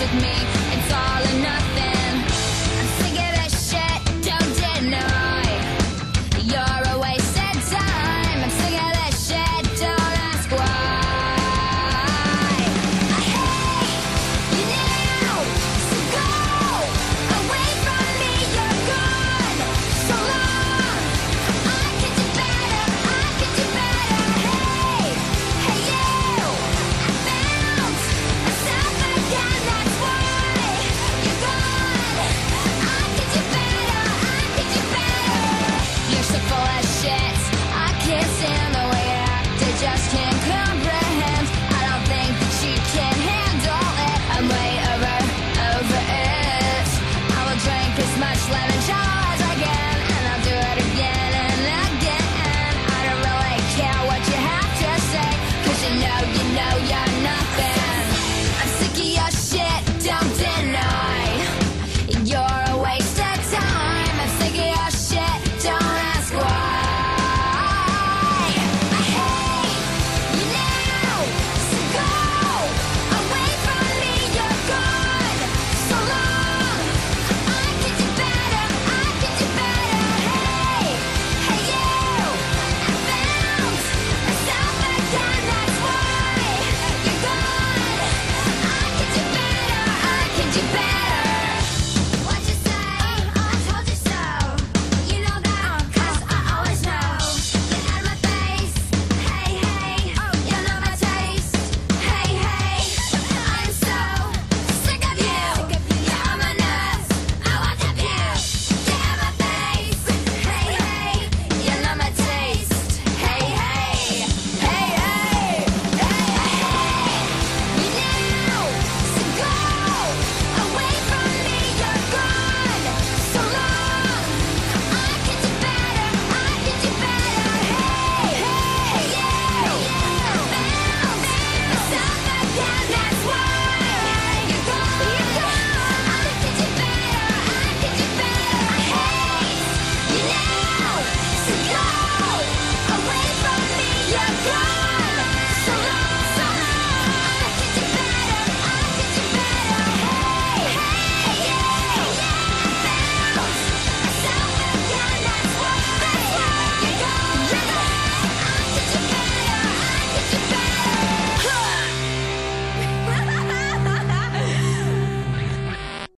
with me, it's all or nothing. I'm sick of this shit, don't deny. You're a wasted time. I'm sick of this shit, don't ask why. I hate you now, so go away from me, you're gone so long. I could do better, I could do better. Hey, hey you, I found myself again, that's why you're gone. I could do better, I could do better. You're so full of shit, I can't stand the way you act, I just can't comprehend. I don't think that you can handle it, I'm way over it. I will drink as much lemon jello as I can, and I'll do it again and again. I don't really care what you have to say, 'cause you know you're nothing. I'm sick of your shit, don't deny. You're a waste of time. I'm sick of your shit, don't ask why. I hate you now, so go away from me, you're gone so long. I could do better, I could do better. Hey, hey you, I found myself again, that's why you're gone. I could do better, I could do better.